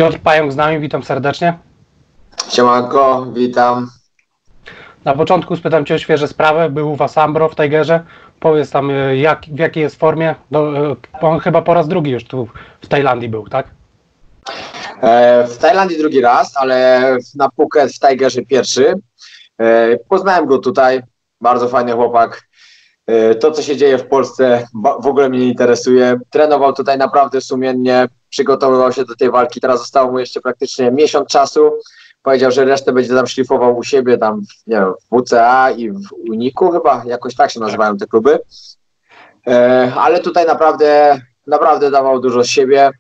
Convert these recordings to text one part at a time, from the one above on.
Piotr Pająk z nami, witam serdecznie. Siemanko, witam. Na początku spytam Cię o świeże sprawy. Był u Was Ambro w Tigerze. Powiedz tam, w jakiej jest formie. On chyba po raz drugi już tu w Tajlandii był, tak? W Tajlandii drugi raz, ale na Phuket w Tigerze pierwszy. Poznałem go tutaj, bardzo fajny chłopak. To, co się dzieje w Polsce, w ogóle mnie nie interesuje. Trenował tutaj naprawdę sumiennie, przygotowywał się do tej walki. Teraz zostało mu jeszcze praktycznie miesiąc czasu. Powiedział, że resztę będzie tam szlifował u siebie, tam nie wiem, w WCA i w Uniku chyba, jakoś tak się nazywają te kluby. Ale tutaj naprawdę dawał dużo z siebie.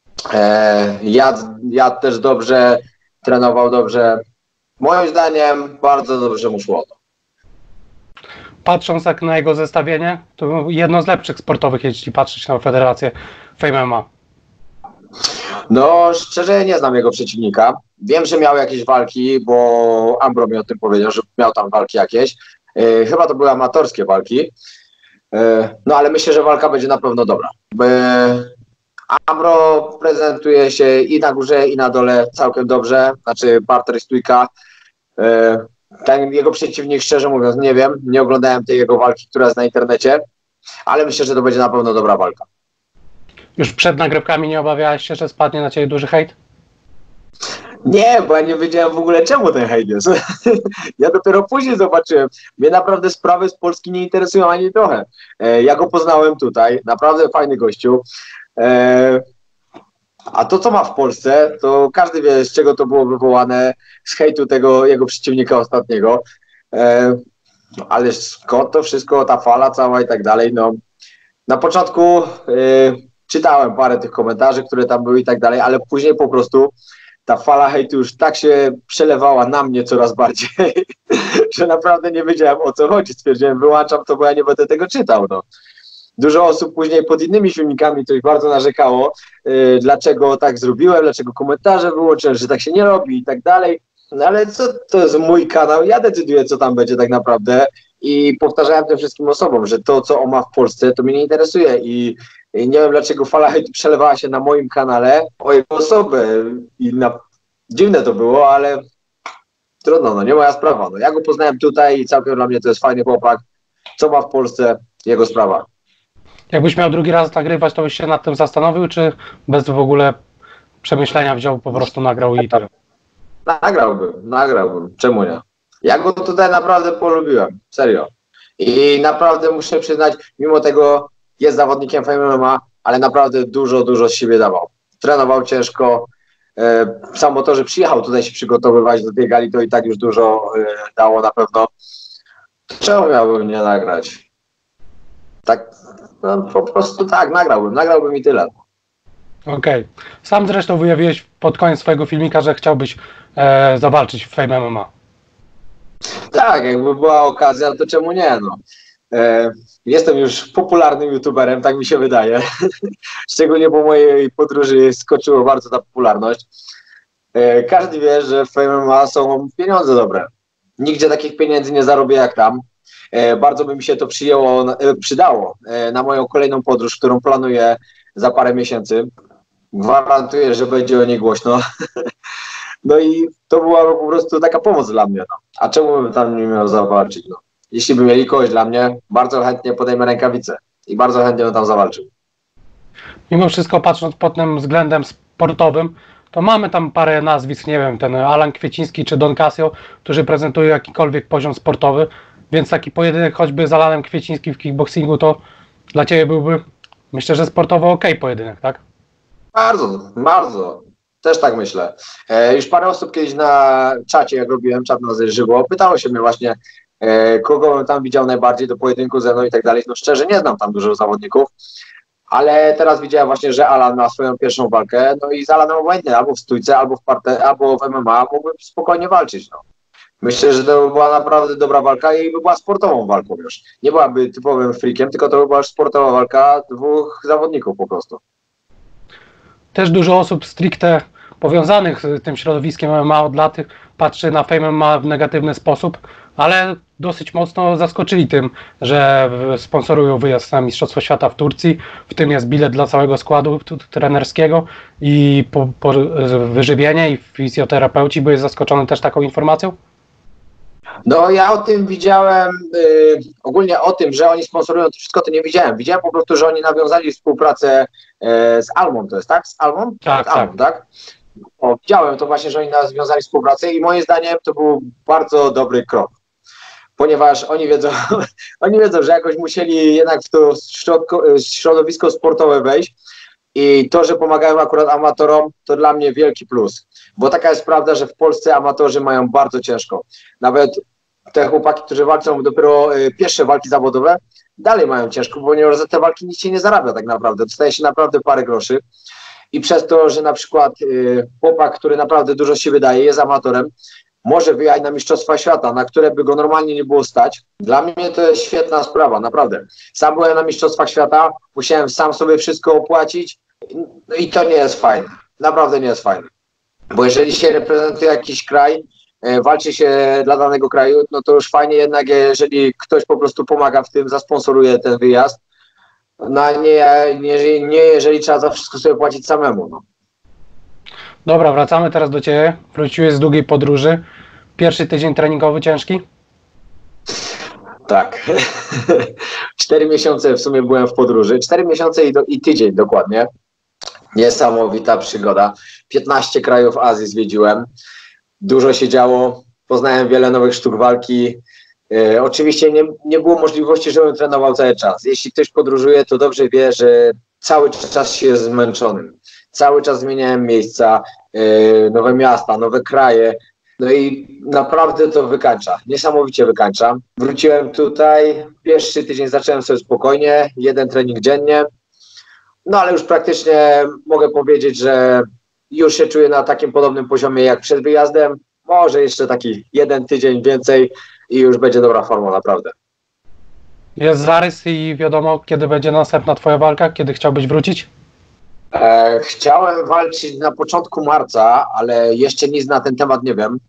Jadł też dobrze, trenował dobrze. Moim zdaniem bardzo dobrze mu szło. Patrząc jak na jego zestawienie, to jedno z lepszych sportowych, jeśli patrzeć na federację Fame MMA. No, szczerze nie znam jego przeciwnika. Wiem, że miał jakieś walki, bo Ambro mi o tym powiedział, że miał tam walki jakieś. Chyba to były amatorskie walki. No, ale myślę, że walka będzie na pewno dobra. Ambro prezentuje się i na górze, i na dole całkiem dobrze. Znaczy, parter i stójka. Ten jego przeciwnik, szczerze mówiąc, nie wiem. Nie oglądałem tej jego walki, która jest na internecie. Ale myślę, że to będzie na pewno dobra walka. Już przed nagrywkami nie obawiałeś się, że spadnie na Ciebie duży hejt? Nie, bo ja nie wiedziałem w ogóle, czemu ten hejt jest. Ja dopiero później zobaczyłem. Mnie naprawdę sprawy z Polski nie interesują ani trochę. Ja go poznałem tutaj. Naprawdę fajny gościu. A to, co ma w Polsce, to każdy wie, z czego to było wywołane, z hejtu tego jego przeciwnika ostatniego. Ale skąd to wszystko, ta fala cała i tak dalej, no. Na początku czytałem parę tych komentarzy, które tam były i tak dalej, ale później po prostu ta fala hejtu już tak się przelewała na mnie coraz bardziej, że naprawdę nie wiedziałem, o co chodzi. Stwierdziłem, wyłączam to, bo ja nie będę tego czytał, no. Dużo osób później pod innymi filmikami coś bardzo narzekało, dlaczego tak zrobiłem, dlaczego komentarze wyłączyłem, że tak się nie robi i tak dalej. No ale co, to jest mój kanał, ja decyduję, co tam będzie tak naprawdę i powtarzałem tym wszystkim osobom, że to, co on ma w Polsce, to mnie nie interesuje i nie wiem, dlaczego fala hejtu przelewała się na moim kanale o jego osobę i dziwne to było, ale trudno, no nie moja sprawa. No, ja go poznałem tutaj i całkiem dla mnie to jest fajny chłopak, co ma w Polsce, jego sprawa. Jakbyś miał drugi raz nagrywać, to byś się nad tym zastanowił, czy bez w ogóle przemyślenia wziął, po prostu nagrał i tyle? Nagrałbym. Czemu nie? Ja go tutaj naprawdę polubiłem. Serio. I naprawdę muszę przyznać, mimo tego jest zawodnikiem Fame MMA, ale naprawdę dużo z siebie dawał. Trenował ciężko. Samo to, że przyjechał tutaj się przygotowywać do tej gali, to i tak już dużo dało na pewno. Czemu miałbym nie nagrać? Tak, no, po prostu tak, nagrałbym i tyle. Okej. Sam zresztą wyjawiłeś pod koniec swojego filmika, że chciałbyś zawalczyć w Fame MMA. Tak, jakby była okazja, to czemu nie, no. Jestem już popularnym youtuberem, tak mi się wydaje. Szczególnie po mojej podróży skoczyło bardzo ta popularność. Każdy wie, że w Fame MMA są pieniądze dobre. Nigdzie takich pieniędzy nie zarobię jak tam. Bardzo by mi się to przydało na moją kolejną podróż, którą planuję za parę miesięcy. Gwarantuję, że będzie o niej głośno. No i to była po prostu taka pomoc dla mnie. No. A czemu bym tam nie miał zawalczyć? No. Jeśli by mieli kogoś dla mnie, bardzo chętnie podejmę rękawicę i bardzo chętnie bym tam zawalczył. Mimo wszystko, patrząc pod tym względem sportowym, to mamy tam parę nazwisk, nie wiem, ten Alan Kwieciński czy Don Casio, którzy prezentują jakikolwiek poziom sportowy, więc taki pojedynek choćby z Alanem Kwiecińskim w kickboxingu to dla Ciebie byłby, myślę, że sportowo okej pojedynek, tak? Bardzo. Też tak myślę. Już parę osób kiedyś na czacie, jak robiłem czat na żywo, pytało się mnie właśnie, kogo bym tam widział najbardziej do pojedynku ze mną i tak dalej. No szczerze nie znam tam dużo zawodników, ale teraz widziałem właśnie, że Alan ma swoją pierwszą walkę, no i z Alanem obojętnie, albo w stójce, albo w MMA mógłbym spokojnie walczyć, no. Myślę, że to by była naprawdę dobra walka i by była sportową walką już. Nie byłaby typowym freakiem, tylko to by była już sportowa walka dwóch zawodników po prostu. Też dużo osób stricte powiązanych z tym środowiskiem MMA od lat patrzy na Fame MMA w negatywny sposób. ale dosyć mocno zaskoczyli tym, że sponsorują wyjazd na Mistrzostwo Świata w Turcji, w tym jest bilet dla całego składu trenerskiego i wyżywienie i fizjoterapeuci. Byłeś zaskoczony też taką informacją? No ja o tym widziałem, ogólnie o tym, że oni sponsorują to wszystko, to nie widziałem. Widziałem po prostu, że oni nawiązali współpracę z Almą, to jest tak? Z Almą? Tak, Almą, tak? O, widziałem to właśnie, że oni nawiązali współpracę i moim zdaniem to był bardzo dobry krok. Ponieważ oni wiedzą, oni wiedzą, że jakoś musieli jednak w to środowisko sportowe wejść i to, że pomagają akurat amatorom, to dla mnie wielki plus. Bo taka jest prawda, że w Polsce amatorzy mają bardzo ciężko. Nawet te chłopaki, którzy walczą dopiero pierwsze walki zawodowe, dalej mają ciężko, ponieważ za te walki nic się nie zarabia tak naprawdę. Dostaje się naprawdę parę groszy. I przez to, że na przykład chłopak, który naprawdę dużo się wydaje, jest amatorem, może wyjechać na Mistrzostwa Świata, na które by go normalnie nie było stać. Dla mnie to jest świetna sprawa, naprawdę. Sam byłem na Mistrzostwach Świata, musiałem sam sobie wszystko opłacić, no i to nie jest fajne. Naprawdę nie jest fajne. Bo jeżeli się reprezentuje jakiś kraj, walczy się dla danego kraju, no to już fajnie jednak, jeżeli ktoś po prostu pomaga w tym, zasponsoruje ten wyjazd, no a nie jeżeli trzeba za wszystko sobie płacić samemu. No. Dobra, wracamy teraz do Ciebie. Wróciłeś z długiej podróży. Pierwszy tydzień treningowy ciężki? Tak. 4 miesiące w sumie byłem w podróży. 4 miesiące i tydzień dokładnie. Niesamowita przygoda. 15 krajów Azji zwiedziłem. Dużo się działo. Poznałem wiele nowych sztuk walki. Oczywiście nie było możliwości, żebym trenował cały czas. Jeśli ktoś podróżuje, to dobrze wie, że cały czas się jest zmęczonym. Cały czas zmieniałem miejsca, nowe miasta, nowe kraje. No i naprawdę to wykańcza. Niesamowicie wykańcza. Wróciłem tutaj. Pierwszy tydzień zacząłem sobie spokojnie. 1 trening dziennie. No ale już praktycznie mogę powiedzieć, że już się czuję na takim podobnym poziomie jak przed wyjazdem. Może jeszcze taki 1 tydzień więcej i już będzie dobra forma, naprawdę. Jest zarys i wiadomo, kiedy będzie następna Twoja walka? Kiedy chciałbyś wrócić? Chciałem walczyć na początku marca, ale jeszcze nic na ten temat nie wiem.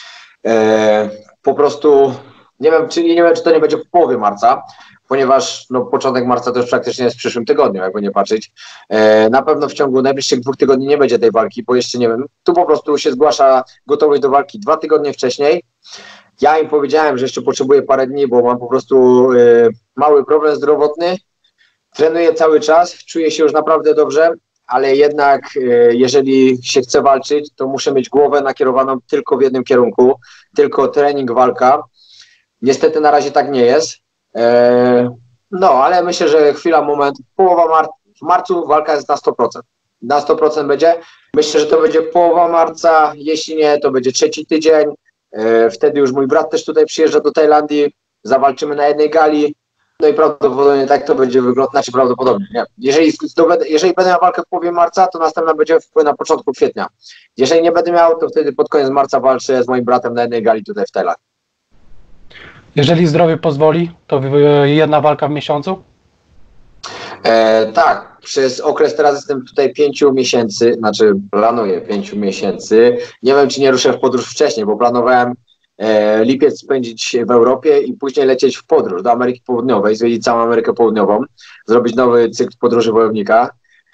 Po prostu nie wiem, czy to nie będzie w połowie marca, ponieważ no, początek marca to już praktycznie jest w przyszłym tygodniu, jakby nie patrzeć. Na pewno w ciągu najbliższych 2 tygodni nie będzie tej walki, bo jeszcze nie wiem. Tu po prostu się zgłasza gotowość do walki 2 tygodnie wcześniej. Ja im powiedziałem, że jeszcze potrzebuję parę dni, bo mam po prostu mały problem zdrowotny. Trenuję cały czas, czuję się już naprawdę dobrze, ale jednak jeżeli się chce walczyć, to muszę mieć głowę nakierowaną tylko w jednym kierunku, tylko trening, walka. Niestety na razie tak nie jest. No, ale myślę, że chwila, moment, połowa w marcu walka jest na 100%. Na 100% będzie. Myślę, że to będzie połowa marca, jeśli nie, to będzie 3. tydzień. Wtedy już mój brat też tutaj przyjeżdża do Tajlandii, zawalczymy na jednej gali. No i prawdopodobnie tak to będzie wyglądać, znaczy prawdopodobnie, nie. Jeżeli będę miał walkę w połowie marca, to następna będzie na początku kwietnia. Jeżeli nie będę miał, to wtedy pod koniec marca walczę z moim bratem na jednej gali tutaj w Tajlandii. Jeżeli zdrowie pozwoli, to 1 walka w miesiącu? Tak, przez okres teraz jestem tutaj 5 miesięcy, znaczy planuję 5 miesięcy. Nie wiem, czy nie ruszę w podróż wcześniej, bo planowałem lipiec spędzić w Europie i później lecieć w podróż do Ameryki Południowej, zwiedzić całą Amerykę Południową, zrobić nowy cykl podróży wojownika.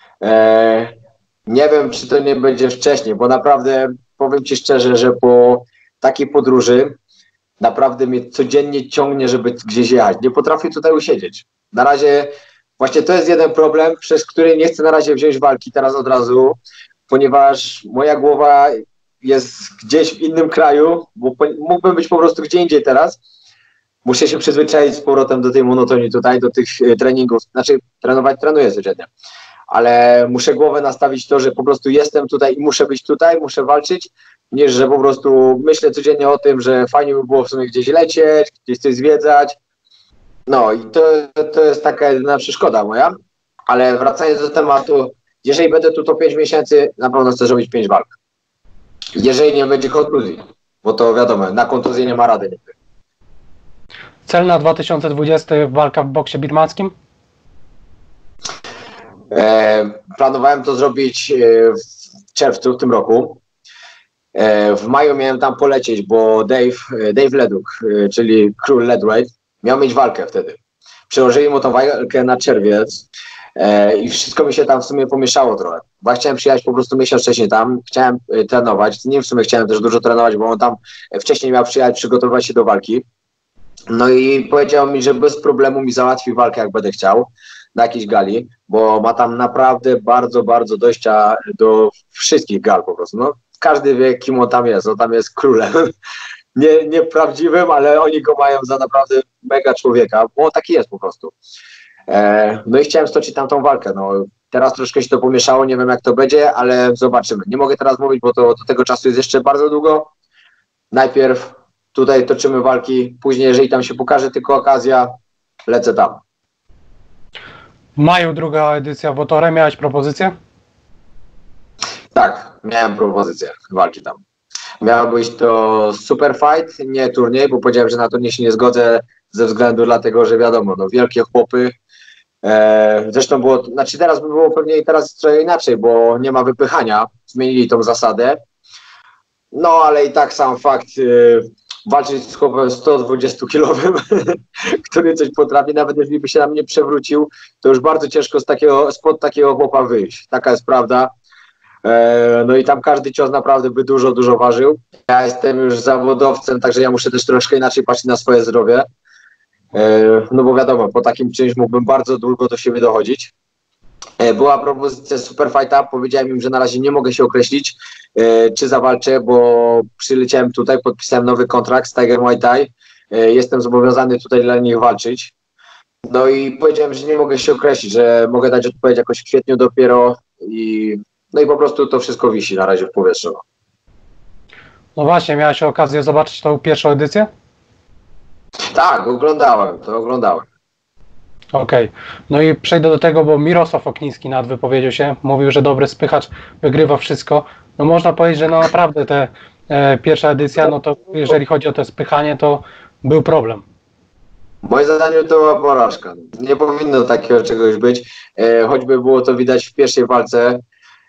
Nie wiem, czy to nie będzie wcześniej, bo naprawdę powiem Ci szczerze, że po takiej podróży naprawdę mnie codziennie ciągnie, żeby gdzieś jechać. Nie potrafię tutaj usiedzieć. Na razie właśnie to jest jeden problem, przez który nie chcę na razie wziąć walki teraz od razu, ponieważ moja głowa jest gdzieś w innym kraju, bo mógłbym być po prostu gdzie indziej teraz. Muszę się przyzwyczaić z powrotem do tej monotonii tutaj, do tych treningów. Znaczy trenuję codziennie, ale muszę głowę nastawić to, że po prostu jestem tutaj i muszę być tutaj, muszę walczyć, niż że po prostu myślę codziennie o tym, że fajnie by było w sumie gdzieś lecieć, gdzieś coś zwiedzać. No i to jest taka jedyna przeszkoda moja, ale wracając do tematu, jeżeli będę tu to 5 miesięcy, na pewno chcę zrobić 5 walk. Jeżeli nie będzie kontuzji, bo to wiadomo, na kontuzję nie ma rady. Cel na 2020 walka w boksie birmańskim? Planowałem to zrobić w czerwcu w tym roku. W maju miałem tam polecieć, bo Dave Leduk, czyli król Leadweight, miał mieć walkę wtedy. Przełożyli mu tą walkę na czerwiec i wszystko mi się tam w sumie pomieszało trochę. Bo ja chciałem przyjechać po prostu miesiąc wcześniej tam, chciałem trenować, nie w sumie chciałem też dużo trenować, bo on tam wcześniej miał przyjechać, przygotowywać się do walki. No i powiedział mi, że bez problemu mi załatwi walkę, jak będę chciał, na jakiejś gali, bo ma tam naprawdę bardzo, bardzo dojścia do wszystkich gal po prostu. No, każdy wie, kim on tam jest królem. Nie prawdziwym, ale oni go mają za naprawdę mega człowieka, bo on taki jest po prostu. No i chciałem stoczyć tam tą walkę. No, teraz troszkę się to pomieszało, nie wiem jak to będzie, ale zobaczymy. Nie mogę teraz mówić, bo to do tego czasu jest jeszcze bardzo długo. Najpierw tutaj toczymy walki, później jeżeli tam się pokaże tylko okazja, lecę tam. W maju druga edycja Wotore, miałeś propozycję? Tak, miałem propozycję walki tam. Miał być to super fight, nie turniej, bo powiedziałem, że na turniej się nie zgodzę ze względu dlatego, że wiadomo, no wielkie chłopy. Zresztą było, znaczy teraz by było pewnie i teraz trochę inaczej, bo nie ma wypychania, zmienili tą zasadę. No ale i tak sam fakt walczyć z chłopem 120-kilowym, który coś potrafi, nawet jeżeli by się na mnie przewrócił, to już bardzo ciężko spod takiego chłopa wyjść. Taka jest prawda. No i tam każdy cios naprawdę by dużo, dużo ważył. Ja jestem już zawodowcem, także ja muszę też troszkę inaczej patrzeć na swoje zdrowie. No bo wiadomo, po takim czymś mógłbym bardzo długo do siebie dochodzić. Była propozycja Superfighta, powiedziałem im, że na razie nie mogę się określić, czy zawalczę, bo przyleciałem tutaj, podpisałem nowy kontrakt z Tiger Muay Thai, jestem zobowiązany tutaj dla nich walczyć. No i powiedziałem, że nie mogę się określić, że mogę dać odpowiedź jakoś w kwietniu dopiero no i po prostu to wszystko wisi na razie w powietrzu. No właśnie, miałeś okazję zobaczyć tą pierwszą edycję? Tak, oglądałem. Okej. No i przejdę do tego, bo Mirosław Okniński wypowiedział się, mówił, że dobry spychacz wygrywa wszystko. No można powiedzieć, że no naprawdę te pierwsza edycja, no to jeżeli chodzi o to spychanie, to był problem. Moim zdaniem to była porażka. Nie powinno takiego czegoś być. Choćby było to widać w pierwszej walce,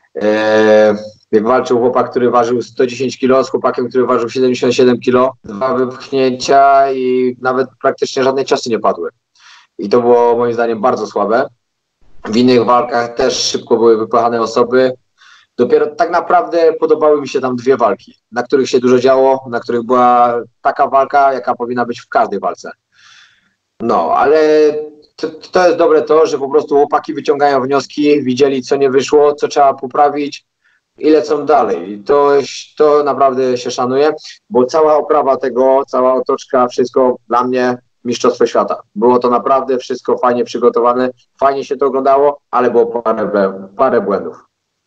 jak walczył chłopak, który ważył 110 kg z chłopakiem, który ważył 77 kg. 2 wypchnięcia i nawet praktycznie żadne ciosy nie padły. I to było moim zdaniem bardzo słabe. W innych walkach też szybko były wypychane osoby. Dopiero tak naprawdę podobały mi się tam 2 walki, na których się dużo działo, na których była taka walka, jaka powinna być w każdej walce. No, ale to jest dobre to, że po prostu chłopaki wyciągają wnioski, widzieli co nie wyszło, co trzeba poprawić i lecą dalej. I to naprawdę się szanuje, bo cała oprawa tego, cała otoczka, wszystko dla mnie mistrzostwo świata. Było to naprawdę wszystko fajnie przygotowane, fajnie się to oglądało, ale było parę błędów.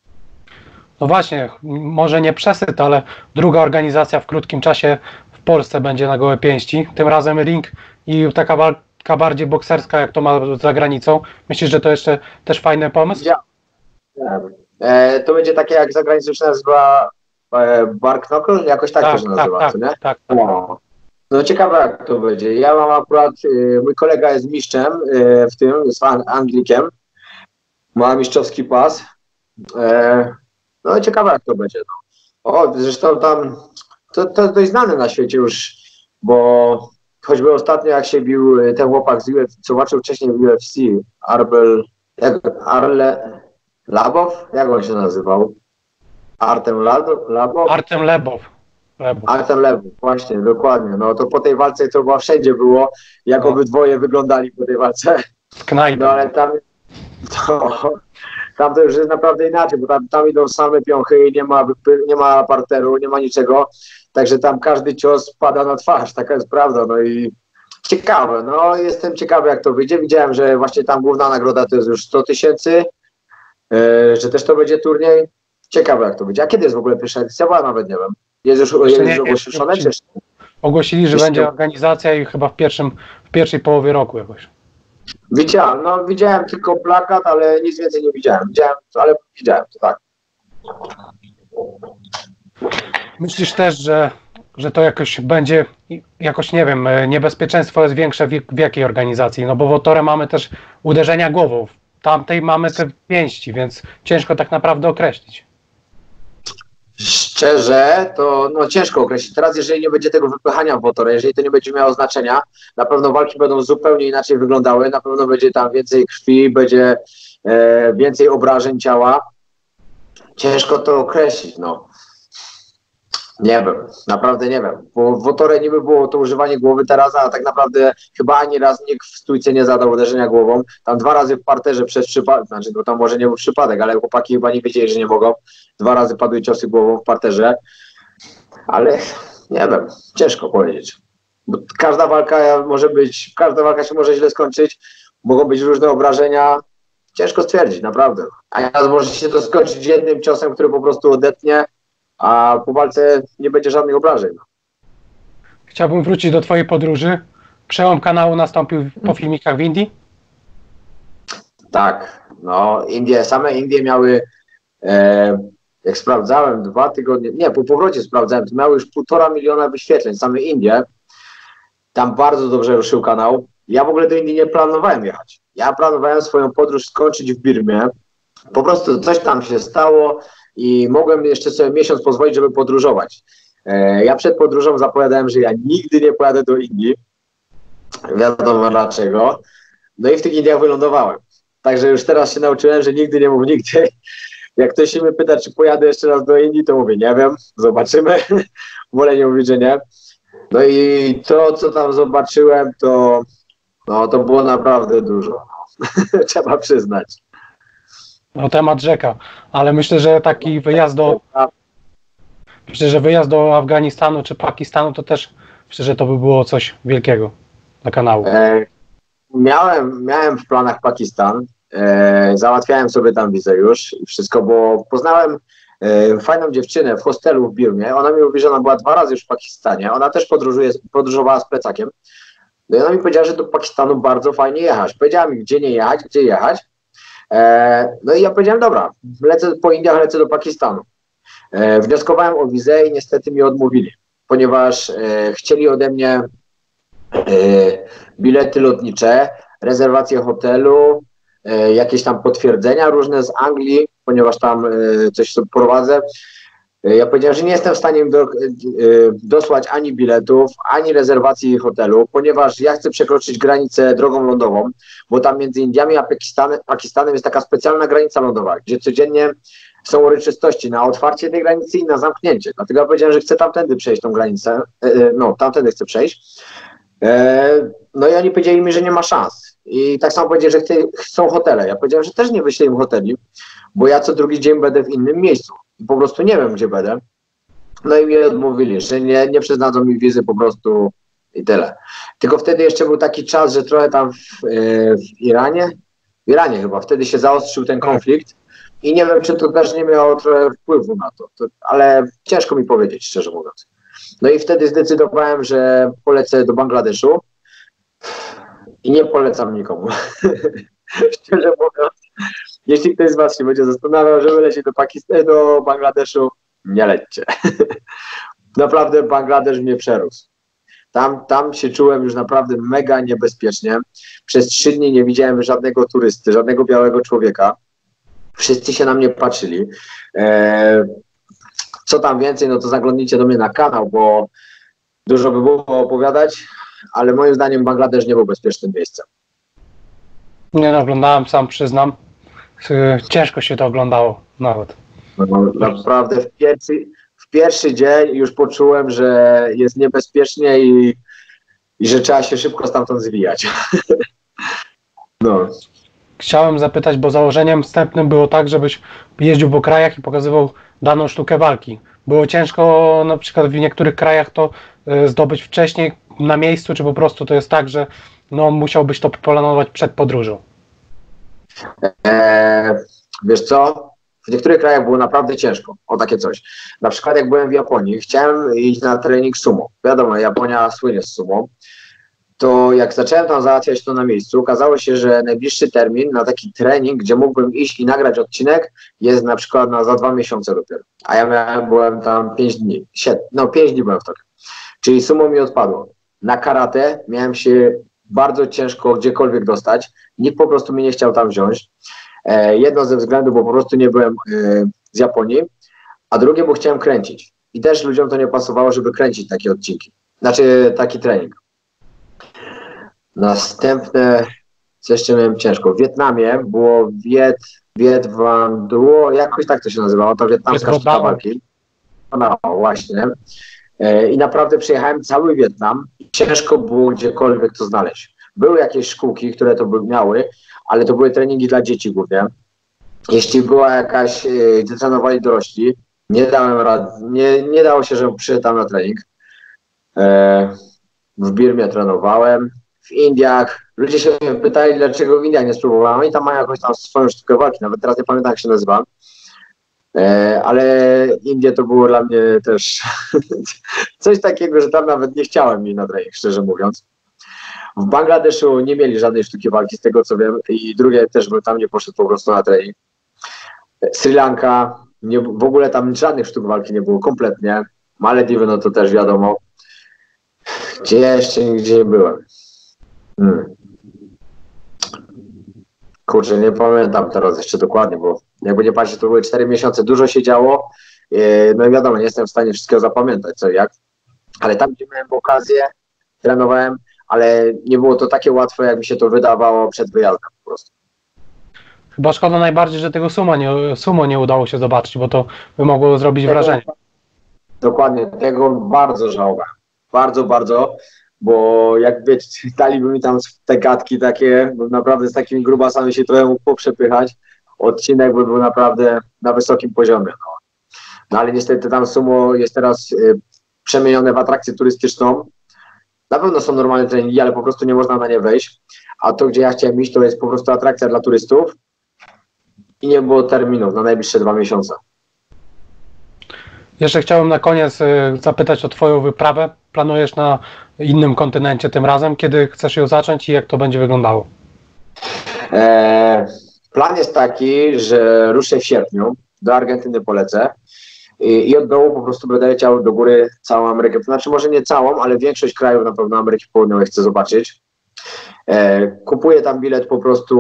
No właśnie, może nie przesyt, ale druga organizacja w krótkim czasie w Polsce będzie na gołe pięści. Tym razem ring i taka walka bardziej bokserska, jak to ma za granicą. Myślisz, że to jeszcze też fajny pomysł? To będzie takie, jak za granicą się nazywa Bar Knuckle? Jakoś tak to się nazywa, co nie? Tak. No ciekawe jak to będzie. Ja mam akurat, mój kolega jest mistrzem w tym, jest Anglikiem, ma mistrzowski pas. No ciekawe jak to będzie. No. Zresztą tam, to dość znane na świecie już, bo choćby ostatnio jak się bił ten chłopak z UFC, co walczył wcześniej w UFC, Labow? Jak on się nazywał? Artem Labow? Artem Lebow. Artem Lebow, właśnie, dokładnie. No to po tej walce to chyba wszędzie było, jak obydwoje wyglądali po tej walce. No ale tam to już jest naprawdę inaczej, bo tam idą same piąchy i nie ma parteru, nie ma niczego. Także tam każdy cios pada na twarz, taka jest prawda. No i ciekawe, no jestem ciekawy jak to wyjdzie. Widziałem, że właśnie tam główna nagroda to jest już 100 000, że też to będzie turniej. Ciekawe jak to będzie. A kiedy jest w ogóle pierwsza edycja? Bo ja nawet nie wiem. Jest już ogłoszone? Ogłosili, że będzie organizacja i chyba w pierwszej połowie roku jakoś. Widziałem tylko plakat, ale nic więcej nie widziałem. Widziałem to tak. Myślisz też, że to jakoś będzie, nie wiem, niebezpieczeństwo jest większe w jakiej organizacji? No bo w Wotore mamy też uderzenia głową, w tamtej mamy te pięści, więc ciężko tak naprawdę określić. Szczerze, to no, ciężko określić. Teraz, jeżeli nie będzie tego wypychania w motorze, jeżeli to nie będzie miało znaczenia, na pewno walki będą zupełnie inaczej wyglądały, na pewno będzie tam więcej krwi, będzie więcej obrażeń ciała. Ciężko to określić, no. Nie wiem, naprawdę nie wiem. Bo w motorze niby było to używanie głowy teraz, a tak naprawdę chyba ani raz nikt w stójce nie zadał uderzenia głową. Tam 2 razy w parterze przez przypadek, znaczy no tam może nie był przypadek, ale chłopaki chyba nie wiedzieli, że nie mogą. 2 razy padły ciosy głową w parterze. Ale nie wiem, ciężko powiedzieć. Bo każda walka się może źle skończyć, mogą być różne obrażenia. Ciężko stwierdzić, naprawdę. A raz może się to skończyć jednym ciosem, który po prostu odetnie, a po walce nie będzie żadnych obrażeń. Chciałbym wrócić do twojej podróży. Przełom kanału nastąpił po filmikach w Indii? Tak, no same Indie miały, jak sprawdzałem 2 tygodnie, nie, po powrocie sprawdzałem, to miały już 1,5 miliona wyświetleń, same Indie. Tam bardzo dobrze ruszył kanał. Ja w ogóle do Indii nie planowałem jechać. Ja planowałem swoją podróż skończyć w Birmie. Po prostu coś tam się stało i mogłem jeszcze sobie miesiąc pozwolić, żeby podróżować. Ja przed podróżą zapowiadałem, że ja nigdy nie pojadę do Indii. Wiadomo dlaczego. No i w tych Indiach wylądowałem. Także już teraz się nauczyłem, że nigdy nie mów nigdy. Jak ktoś się mnie pyta, czy pojadę jeszcze raz do Indii, to mówię, nie wiem, zobaczymy. Wolę nie mówić, że nie. No i to, co tam zobaczyłem, to było naprawdę dużo. Trzeba przyznać. No temat rzeka, ale myślę, że taki wyjazd do Afganistanu czy Pakistanu to też myślę, że to by było coś wielkiego dla kanału. Miałem w planach Pakistan, załatwiałem sobie tam wizę już i wszystko, bo poznałem fajną dziewczynę w hostelu w Birmie. Ona mi mówi, że ona była 2 razy już w Pakistanie, ona też podróżowała z plecakiem. No i ona mi powiedziała, że do Pakistanu bardzo fajnie jechać. Powiedziała mi, gdzie nie jechać, gdzie jechać. No i ja powiedziałem, dobra, lecę po Indiach, lecę do Pakistanu. Wnioskowałem o wizę i niestety mi odmówili, ponieważ chcieli ode mnie bilety lotnicze, rezerwację hotelu, jakieś tam potwierdzenia różne z Anglii, ponieważ tam coś sobie prowadzę. Ja powiedziałem, że nie jestem w stanie im dosłać ani biletów, ani rezerwacji hotelu, ponieważ ja chcę przekroczyć granicę drogą lądową, bo tam między Indiami a Pakistanem jest taka specjalna granica lądowa, gdzie codziennie są uroczystości na otwarcie tej granicy i na zamknięcie. Dlatego ja powiedziałem, że chcę tamtędy przejść tą granicę, tamtędy chcę przejść. No i oni powiedzieli mi, że nie ma szans. I tak samo powiedzieli, że chcą hotele. Ja powiedziałem, że też nie wyślę im hoteli, bo ja co drugi dzień będę w innym miejscu. I po prostu nie wiem, gdzie będę. No i mi odmówili, że nie przyznadzą mi wizy po prostu i tyle. Tylko wtedy jeszcze był taki czas, że trochę tam w Iranie chyba, wtedy się zaostrzył ten konflikt i nie wiem, czy to też nie miało trochę wpływu na to, ale ciężko mi powiedzieć, szczerze mówiąc. No i wtedy zdecydowałem, że polecę do Bangladeszu i nie polecam nikomu. Szczerze mówiąc, jeśli ktoś z was się będzie zastanawiał, żeby lecieć do Bangladeszu, nie lećcie. Naprawdę Bangladesz mnie przerósł. Tam się czułem już naprawdę mega niebezpiecznie. Przez 3 dni nie widziałem żadnego turysty, żadnego białego człowieka. Wszyscy się na mnie patrzyli. Co tam więcej, no to zaglądnijcie do mnie na kanał, bo dużo by było opowiadać, ale moim zdaniem Bangladesz nie był bezpiecznym miejscem. Nie no, oglądałem, sam przyznam. Ciężko się to oglądało nawet. No, naprawdę w pierwszy dzień już poczułem, że jest niebezpiecznie i że trzeba się szybko stamtąd zwijać. No. Chciałem zapytać, bo założeniem wstępnym było tak, żebyś jeździł po krajach i pokazywał daną sztukę walki. Było ciężko na przykład w niektórych krajach to zdobyć wcześniej na miejscu, czy po prostu to jest tak, że no, musiałbyś to planować przed podróżą? Wiesz co? W niektórych krajach było naprawdę ciężko o takie coś. Na przykład jak byłem w Japonii, chciałem iść na trening sumo. Wiadomo, Japonia słynie z sumo. To jak zacząłem tam załatwiać to na miejscu, okazało się, że najbliższy termin na taki trening, gdzie mógłbym iść i nagrać odcinek, jest na przykład za 2 miesiące dopiero. A ja byłem tam 5 dni. 5 dni byłem w Tokio. Czyli sumo mi odpadło. Na karate miałem się bardzo ciężko gdziekolwiek dostać. Nikt po prostu mnie nie chciał tam wziąć. Jedno ze względów, bo po prostu nie byłem z Japonii, a drugie, bo chciałem kręcić. I też ludziom to nie pasowało, żeby kręcić takie odcinki. Znaczy taki trening. Następne, co jeszcze miałem ciężko. W Wietnamie było Viet Van Duo, jakoś tak to się nazywało, ta wietnamska sztuka walki. No właśnie. I naprawdę przejechałem cały Wietnam i ciężko było gdziekolwiek to znaleźć. Były jakieś szkółki, które to miały, ale to były treningi dla dzieci głównie. Jeśli była jakaś, gdzie trenowali dorośli, nie dałem rady, nie dało się, żebym przyszedł tam na trening. W Birmie trenowałem, w Indiach. Ludzie się mnie pytali, dlaczego w Indiach nie spróbowałem. Oni tam mają jakąś tam swoją sztukę walki, nawet teraz nie pamiętam, jak się nazywa. Ale Indie to było dla mnie też coś takiego, że tam nawet nie chciałem iść na trening, szczerze mówiąc. W Bangladeszu nie mieli żadnej sztuki walki, z tego co wiem, i drugie też bym tam nie poszedł po prostu na trening. Sri Lanka, w ogóle tam żadnych sztuk walki nie było kompletnie. Malediwy, no to też wiadomo. Gdzie jeszcze nigdzie nie byłem. Kurczę, nie pamiętam teraz jeszcze dokładnie, bo jakby nie patrzeć, to były 4 miesiące, dużo się działo. No i wiadomo, nie jestem w stanie wszystkiego zapamiętać, co i jak. Ale tam, gdzie miałem okazję, trenowałem, ale nie było to takie łatwe, jak mi się to wydawało przed wyjazdem po prostu. Chyba szkoda najbardziej, że tego sumo nie udało się zobaczyć, bo to by mogło zrobić wrażenie. Dokładnie, tego bardzo żałowałem. Bardzo, bardzo, bo jakby daliby mi tam te gadki takie, bo naprawdę z takimi grubasami się trochę mógł poprzepychać, odcinek by był naprawdę na wysokim poziomie. No ale niestety tam sumo jest teraz przemienione w atrakcję turystyczną. Na pewno są normalne treningi, ale po prostu nie można na nie wejść. A to, gdzie ja chciałem iść, to jest po prostu atrakcja dla turystów i nie było terminów na najbliższe 2 miesiące. Jeszcze chciałem na koniec zapytać o Twoją wyprawę. Planujesz na innym kontynencie tym razem? Kiedy chcesz ją zacząć i jak to będzie wyglądało? Plan jest taki, że ruszę w sierpniu, do Argentyny polecę i od dołu po prostu będę leciał do góry całą Amerykę. To znaczy może nie całą, ale większość krajów na pewno Ameryki Południowej chcę zobaczyć. Kupuję tam bilet po prostu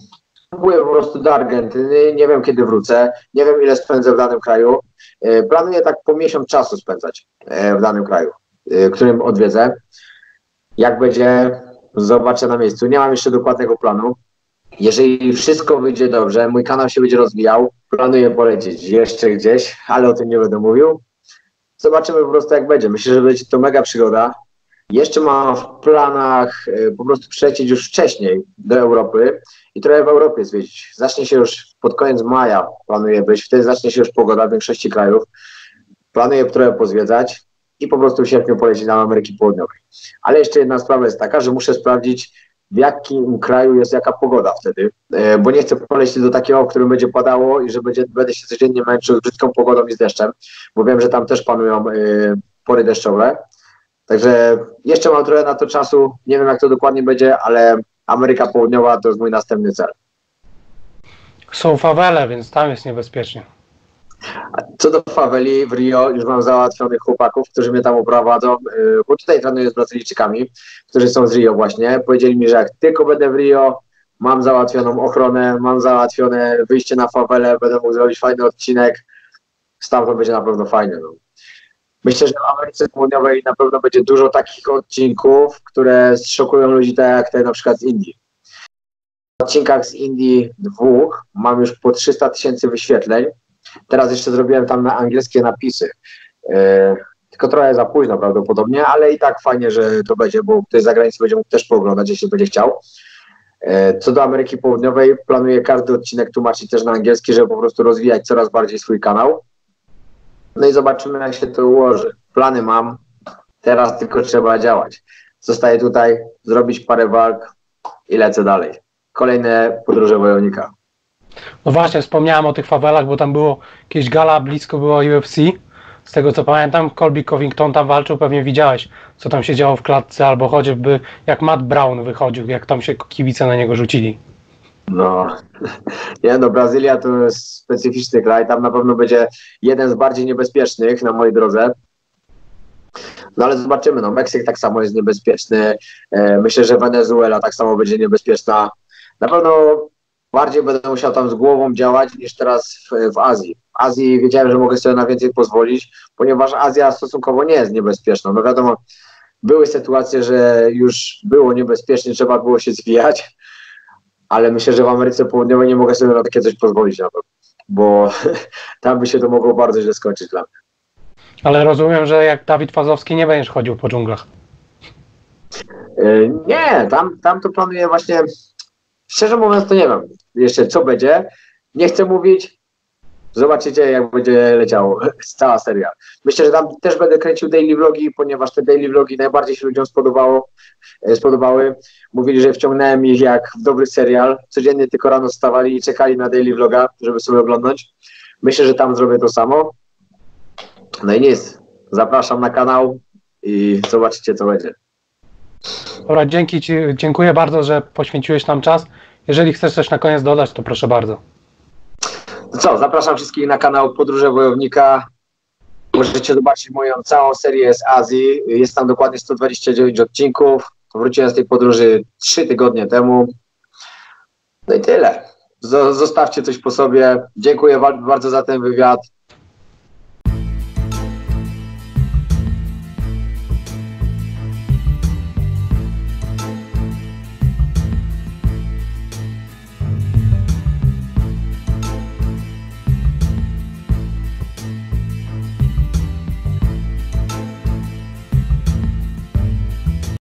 do Argentyny, nie wiem kiedy wrócę, nie wiem ile spędzę w danym kraju. Planuję tak po miesiąc czasu spędzać w danym kraju, którym odwiedzę. Jak będzie, zobaczę na miejscu. Nie mam jeszcze dokładnego planu. Jeżeli wszystko wyjdzie dobrze, mój kanał się będzie rozwijał, planuję polecieć jeszcze gdzieś, ale o tym nie będę mówił. Zobaczymy po prostu jak będzie. Myślę, że będzie to mega przygoda. Jeszcze mam w planach po prostu przylecieć już wcześniej do Europy i trochę w Europie zwiedzić. Zacznie się już pod koniec maja, planuję być, wtedy zacznie się już pogoda w większości krajów. Planuję trochę pozwiedzać i po prostu w sierpniu polecieć do Ameryki Południowej. Ale jeszcze jedna sprawa jest taka, że muszę sprawdzić, w jakim kraju jest jaka pogoda wtedy, bo nie chcę polecieć do takiego, w którym będzie padało i że będę się codziennie męczył z brzydką pogodą i z deszczem, bo wiem, że tam też panują pory deszczowe. Także jeszcze mam trochę na to czasu, nie wiem jak to dokładnie będzie, ale Ameryka Południowa to jest mój następny cel. Są fawele, więc tam jest niebezpiecznie. Co do faweli w Rio, już mam załatwionych chłopaków, którzy mnie tam oprowadzą, bo tutaj trenuję z Brazylijczykami, którzy są z Rio właśnie. Powiedzieli mi, że jak tylko będę w Rio, mam załatwioną ochronę, mam załatwione wyjście na fawelę, będę mógł zrobić fajny odcinek. Stamtąd będzie na pewno fajny. No. Myślę, że w Ameryce Południowej na pewno będzie dużo takich odcinków, które zszokują ludzi tak jak te na przykład z Indii. W odcinkach z Indii 2 mam już po 300 000 wyświetleń. Teraz jeszcze zrobiłem tam na angielskie napisy. Tylko trochę za późno prawdopodobnie, ale i tak fajnie, że to będzie, bo ktoś z zagranicy będzie mógł też pooglądać, jeśli będzie chciał. Co do Ameryki Południowej, planuję każdy odcinek tłumaczyć też na angielski, żeby po prostu rozwijać coraz bardziej swój kanał. No i zobaczymy, jak się to ułoży. Plany mam, teraz tylko trzeba działać. Zostaję tutaj, zrobić parę walk i lecę dalej. Kolejne podróże wojownika. No właśnie, wspomniałem o tych fawelach, bo tam było jakieś gala, blisko było UFC. Z tego co pamiętam, Colby Covington tam walczył, pewnie widziałeś, co tam się działo w klatce, albo choćby jak Matt Brown wychodził, jak tam się kibice na niego rzucili. No, nie no, Brazylia to jest specyficzny kraj, tam na pewno będzie jeden z bardziej niebezpiecznych na mojej drodze. No ale zobaczymy, no Meksyk tak samo jest niebezpieczny, myślę, że Wenezuela tak samo będzie niebezpieczna. Na pewno bardziej będę musiał tam z głową działać niż teraz w Azji. Azji wiedziałem, że mogę sobie na więcej pozwolić, ponieważ Azja stosunkowo nie jest niebezpieczna. No wiadomo, były sytuacje, że już było niebezpiecznie, trzeba było się zwijać, ale myślę, że w Ameryce Południowej nie mogę sobie na takie coś pozwolić na to, bo tam by się to mogło bardzo źle skończyć dla mnie. Ale rozumiem, że jak Dawid Fazowski nie będziesz chodził po dżunglach. Nie, tam to planuję właśnie, szczerze mówiąc to nie wiem jeszcze co będzie, nie chcę mówić, zobaczycie jak będzie leciał cała seria. Myślę, że tam też będę kręcił daily vlogi, ponieważ te daily vlogi najbardziej się ludziom spodobały. Mówili, że wciągnąłem ich jak w dobry serial, codziennie tylko rano wstawali i czekali na daily vloga, żeby sobie oglądać. Myślę, że tam zrobię to samo. No i nic, zapraszam na kanał i zobaczycie co będzie. Dobra, dziękuję bardzo, że poświęciłeś nam czas. Jeżeli chcesz coś na koniec dodać, to proszę bardzo. No co, zapraszam wszystkich na kanał Podróże Wojownika. Możecie zobaczyć moją całą serię z Azji. Jest tam dokładnie 129 odcinków. Wróciłem z tej podróży 3 tygodnie temu. No i tyle. Zostawcie coś po sobie. Dziękuję bardzo za ten wywiad.